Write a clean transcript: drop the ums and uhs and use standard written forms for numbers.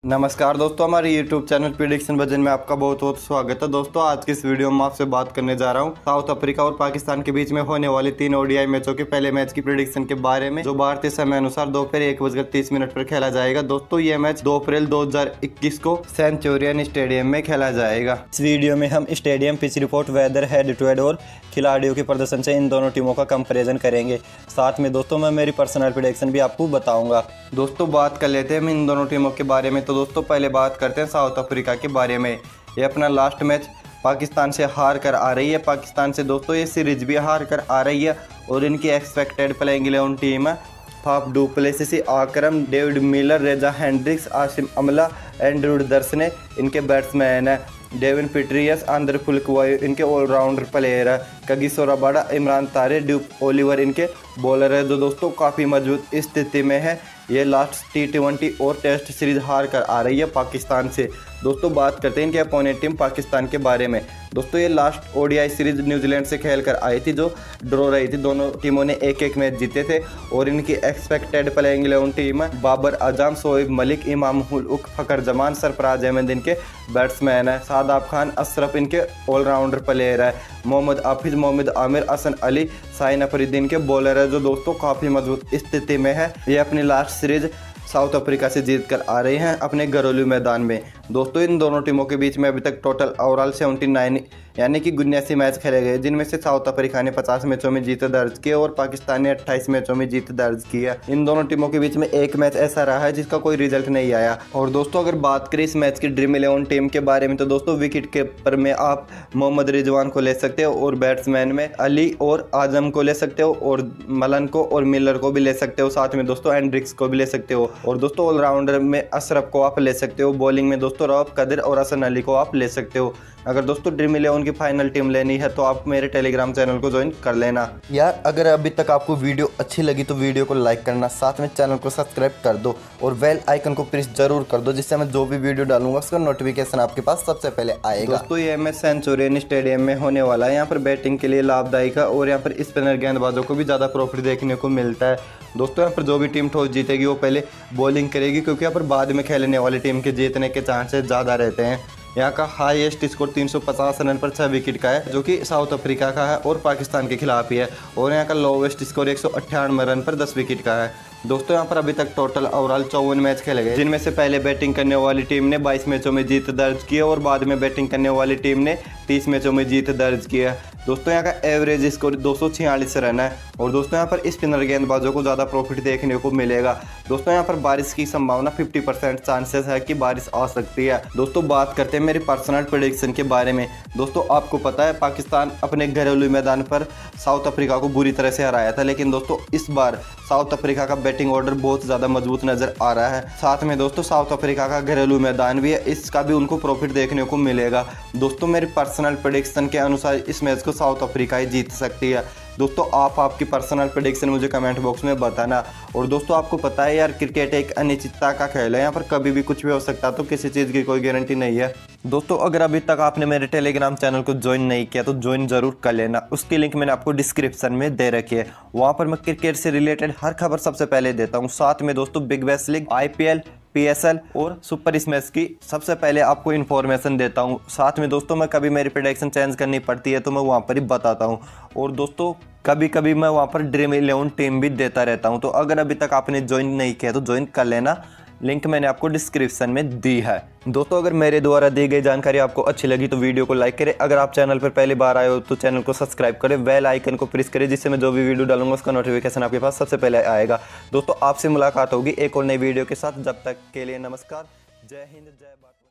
नमस्कार दोस्तों, हमारे YouTube चैनल प्रेडिक्शन वर्जन में आपका बहुत बहुत स्वागत है। दोस्तों आज की इस वीडियो में आपसे बात करने जा रहा हूं साउथ अफ्रीका और पाकिस्तान के बीच में होने वाले 3 ओडीआई मैचों के पहले मैच की प्रेडिक्शन के बारे में, जो भारतीय समय अनुसार दोपहर 1:30 पर खेला जाएगा। दोस्तों ये मैच 2 अप्रैल 2021 को सेंचुरियन स्टेडियम में खेला जाएगा। इस वीडियो में हम stadium pitch report, weather, head to head और खिलाड़ियों के प्रदर्शन से इन दोनों टीमों का कंपेरिजन करेंगे। साथ में दोस्तों मैं मेरी पर्सनल प्रेडिक्शन भी आपको बताऊंगा। दोस्तों बात कर लेते हैं हम इन दोनों टीमों के बारे में। तो दोस्तों पहले बात करते हैं साउथ अफ्रीका के बारे में। ये अपना लास्ट मैच पाकिस्तान से हार कर आ रही है। पाकिस्तान से दोस्तों ये सीरीज भी हार कर आ रही है और इनकी एक्सपेक्टेड प्लेइंग 11 टीम है फाफ डू प्लेसिस, आक्रम, David Miller, Reeza Hendricks, Hashim Amla, Andrew दर्सने इनके बैट्समैन है। डेविन पीटरियस, आंद्रे फुलकवायु इनके ऑलराउंडर प्लेयर है। कगिसो रबाडा, इमरान तारे, ड्यूक ओलिवर इनके बॉलर है, जो दोस्तों काफ़ी मजबूत स्थिति में है। ये लास्ट T20 और टेस्ट सीरीज हार कर आ रही है पाकिस्तान से। दोस्तों बात करते हैं इनके अपोनेंट टीम पाकिस्तान के बारे में। दोस्तों ये लास्ट ओडीआई सीरीज न्यूजीलैंड से खेल कर आई थी, जो ड्रॉ रही थी। दोनों टीमों ने एक एक मैच जीते थे और इनकी एक्सपेक्टेड प्लेइंग 11 टीम है बाबर आजम, शोएब मलिक, इमाम उल हक, फखर जमान, सरफराज अहमद इनके बैट्समैन है। शादाब खान, अशरफ इनके ऑलराउंडर प्लेयर है। मोहम्मद हाफिज, मोहम्मद आमिर, हसन अली, साइन अफरीदीन के बॉलर है, जो दोस्तों काफ़ी मजबूत स्थिति में है। ये अपनी लास्ट सीरीज साउथ अफ्रीका से जीत कर आ रहे हैं अपने घरेलू मैदान में। दोस्तों इन दोनों टीमों के बीच में अभी तक टोटल ओवरऑल 79 यानी कि 79 मैच खेले गए, जिनमें से साउथ अफ्रीका ने 50 मैचों में जीत दर्ज की और पाकिस्तान ने 28 मैचों में जीत दर्ज की है। इन दोनों टीमों के बीच में एक मैच ऐसा रहा है जिसका कोई रिजल्ट नहीं आया। और दोस्तों अगर बात करें इस मैच की ड्रीम 11 टीम के बारे में, तो दोस्तों विकेट कीपर में आप मोहम्मद रिजवान को ले सकते हो और बैट्समैन में अली और आजम को ले सकते हो और मलन को और मिलर को भी ले सकते हो। साथ में दोस्तों एंड्रिक्स को भी ले सकते हो और दोस्तों ऑलराउंडर में अशरफ को आप ले सकते हो। बॉलिंग में दोस्तों रऊफ कदर और हसन अली को आप ले सकते हो। अगर दोस्तों ड्रीम 11 की फाइनल टीम लेनी है तो आप मेरे टेलीग्राम चैनल को ज्वाइन कर लेना। यार अगर अभी तक आपको वीडियो अच्छी लगी तो वीडियो को लाइक करना, साथ में चैनल को सब्सक्राइब कर दो और बेल आइकन को प्रेस जरूर कर दो, जिससे मैं जो भी वीडियो डालूंगा उसका नोटिफिकेशन आपके पास सबसे पहले आएगा। दोस्तों ये मैच सेंचुरियन स्टेडियम में होने वाला है। यहाँ पर बैटिंग के लिए लाभदायक है और यहाँ पर स्पिनर गेंदबाजों को भी ज़्यादा प्रॉफिट देखने को मिलता है। दोस्तों यहाँ पर जो भी टीम टॉस जीतेगी वो पहले बॉलिंग करेगी, क्योंकि यहाँ पर बाद में खेलने वाली टीम के जीतने के चांसेस ज़्यादा रहते हैं। यहाँ का हाईएस्ट स्कोर 350 रन पर 6 विकेट का है, जो कि साउथ अफ्रीका का है और पाकिस्तान के खिलाफ ही है। और यहाँ का लोवेस्ट स्कोर 198 रन पर 10 विकेट का है। दोस्तों यहाँ पर अभी तक टोटल ओवरऑल 54 मैच खेले गए, जिनमें से पहले बैटिंग करने वाली टीम ने 22 मैचों में जीत दर्ज की है और बाद में बैटिंग करने वाली टीम ने 30 मैचों में जीत दर्ज की है। दोस्तों यहाँ का एवरेज स्कोर 246 रन है और दोस्तों यहाँ पर स्पिनर गेंदबाजों को ज़्यादा प्रॉफिट देखने को मिलेगा। दोस्तों यहाँ पर बारिश की संभावना 50% चांसेस है कि बारिश आ सकती है। दोस्तों बात करते हैं मेरी पर्सनल प्रेडिक्शन के बारे में। दोस्तों आपको पता है पाकिस्तान अपने घरेलू मैदान पर साउथ अफ्रीका को बुरी तरह से हराया था, लेकिन दोस्तों इस बार साउथ अफ्रीका का बैटिंग ऑर्डर बहुत ज़्यादा मजबूत नज़र आ रहा है। साथ में दोस्तों साउथ अफ्रीका का घरेलू मैदान भी है, इसका भी उनको प्रॉफिट देखने को मिलेगा। दोस्तों मेरी पर्सनल प्रेडिक्शन के अनुसार इस मैच को साउथ अफ्रीका ही जीत सकती है। दोस्तों आप आपकी पर्सनल प्रेडिक्शन मुझे कमेंट बॉक्स में बताना। और दोस्तों आपको पता है यार क्रिकेट एक अनिश्चितता का खेल है, यहाँ पर कभी भी कुछ भी हो सकता है, तो किसी चीज़ की कोई गारंटी नहीं है। दोस्तों अगर अभी तक आपने मेरे टेलीग्राम चैनल को ज्वाइन नहीं किया तो ज्वाइन जरूर कर लेना, उसकी लिंक मैंने आपको डिस्क्रिप्शन में दे रखी है। वहाँ पर मैं क्रिकेट से रिलेटेड हर खबर सबसे पहले देता हूँ। साथ में दोस्तों Big Bash League, IPL, PSL और सुपर स्मैश की सबसे पहले आपको इन्फॉर्मेशन देता हूँ। साथ में दोस्तों मैं कभी मेरी प्रेडिक्शन चेंज करनी पड़ती है तो मैं वहाँ पर ही बताता हूँ। और दोस्तों कभी कभी मैं वहाँ पर ड्रीम 11 टीम भी देता रहता हूँ। तो अगर अभी तक आपने ज्वाइन नहीं किया तो ज्वाइन कर लेना, लिंक मैंने आपको डिस्क्रिप्शन में दी है। दोस्तों अगर मेरे द्वारा दी गई जानकारी आपको अच्छी लगी तो वीडियो को लाइक करें। अगर आप चैनल पर पहली बार आए हो तो चैनल को सब्सक्राइब करें, बेल आइकन को प्रेस करें, जिससे मैं जो भी वीडियो डालूंगा उसका नोटिफिकेशन आपके पास सबसे पहले आएगा। दोस्तों आपसे मुलाकात होगी एक और नई वीडियो के साथ। जब तक के लिए नमस्कार, जय हिंद, जय भारत।